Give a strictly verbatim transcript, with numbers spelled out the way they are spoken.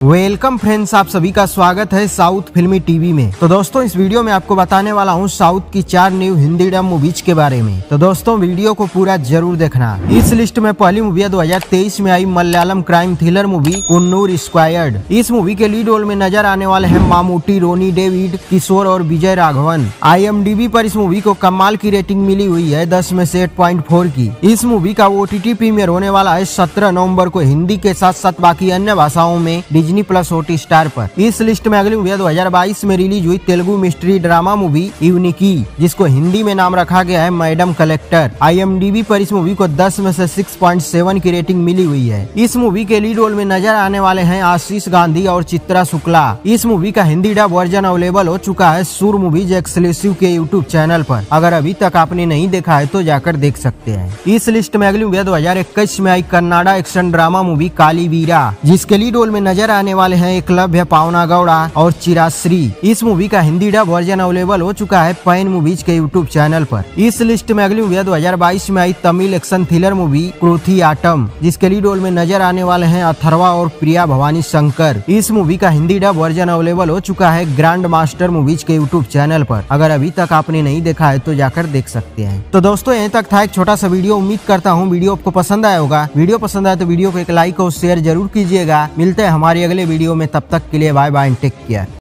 Welcome friends, आप सभी का स्वागत है साउथ फिल्मी टीवी में। तो दोस्तों, इस वीडियो में आपको बताने वाला हूँ साउथ की चार न्यू हिंदी डब मूवीज के बारे में। तो दोस्तों, वीडियो को पूरा जरूर देखना। इस लिस्ट में पहली मूवी है दो हज़ार तेईस में आई Malayalam crime thriller movie Kunnur squared. इस मूवी के लीड रोल में नजर आने वाले हैं मामूटी, रोनी डेविड, किशोर और Vijay Raghavan. I M D B पर इस मूवी को कमाल की रेटिंग मिली हुई है दस में से आठ पॉइंट चार की। इस मूवी का ओ टी टी प्रीमियर होने वाला है सत्रह नवंबर को हिंदी के साथ साथ बाकी अन्य भाषाओं में Disney plus Hotstar पर। इस लिस्ट में अगली मूवी दो हज़ार बाईस में रिलीज हुई तेलुगु मिस्ट्री ड्रामा मूवी यूनिकी, जिसको हिंदी में नाम रखा गया है madam collector. I M D B पर इस मूवी को दस में से छह पॉइंट सात की रेटिंग मिली हुई है। इस मूवी के लीड रोल में नजर आने वाले हैं आशीष गांधी और चित्रा शुक्ला। इस मूवी का हिंदी डब वर्जन अवेलेबल हो चुका है सुर मूवीज एक्सक्लूसिव के यूट्यूब चैनल पर। अगर अभी तक आपने नहीं देखा है तो जाकर देख सकते हैं। इस लिस्ट में अगली मूवी दो हज़ार इक्कीस में आई Kannada action drama movie Kaali Veera, जिसके लीड रोल में नजर आने वाले हैं एकलव्य, पावना गौड़ा और चिराश्री। इस मूवी का हिंदी डब वर्जन अवेलेबल हो चुका है पैन मूवीज के यूट्यूब चैनल पर। इस लिस्ट में अगली मूवी दो हज़ार बाईस में आई Tamil action thriller movie Kuruthi Aattam, जिसके लीड रोल में नजर आने वाले हैं अथर्वा और प्रिया भवानी शंकर। इस मूवी का हिंदी डब वर्जन अवेलेबल हो चुका है ग्रैंड मास्टर मूवीज के यूट्यूब चैनल पर। अगर अभी तक आपने नहीं देखा है तो जाकर देख सकते हैं। तो दोस्तों, यहीं तक था एक छोटा सा वीडियो। उम्मीद करता हूँ वीडियो आपको पसंद आया होगा। वीडियो पसंद आया तो वीडियो को एक लाइक और शेयर जरूर कीजिएगा। मिलते हैं हमारी अगले वीडियो में, तब तक के लिए बाय बाय, टेक केयर।